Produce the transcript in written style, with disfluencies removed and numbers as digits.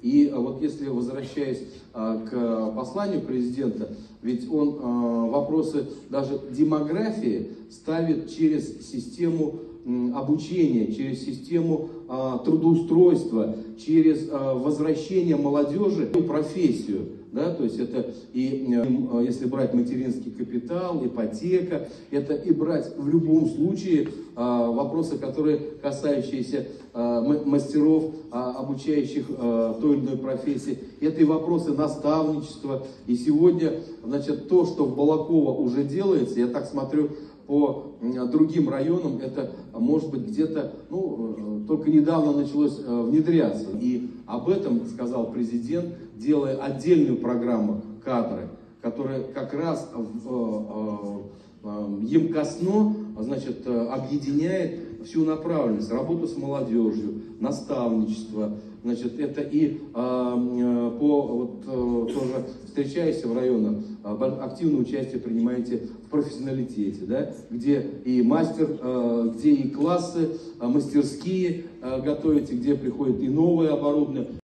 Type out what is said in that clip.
И вот если возвращаясь к посланию президента, ведь он вопросы даже демографии ставит через систему обучения, через систему трудоустройства, через возвращение молодежи в профессию. Да, то есть это и если брать материнский капитал, ипотека, это и брать в любом случае вопросы, которые касающиеся мастеров, обучающих той или иной профессии, это и вопросы наставничества. И сегодня, значит, то, что в Балаково уже делается, я так смотрю по другим районам, это может быть где-то, только недавно началось внедряться. И об этом сказал президент, делая отдельную программу «Кадры», которая как раз емкостно, значит, объединяет всю направленность, работу с молодежью, наставничество. Значит, это и тоже встречаясь в районах, активное участие принимаете в профессионалитете, да, где и мастер, где и классы, мастерские готовите, где приходит и новое оборудование.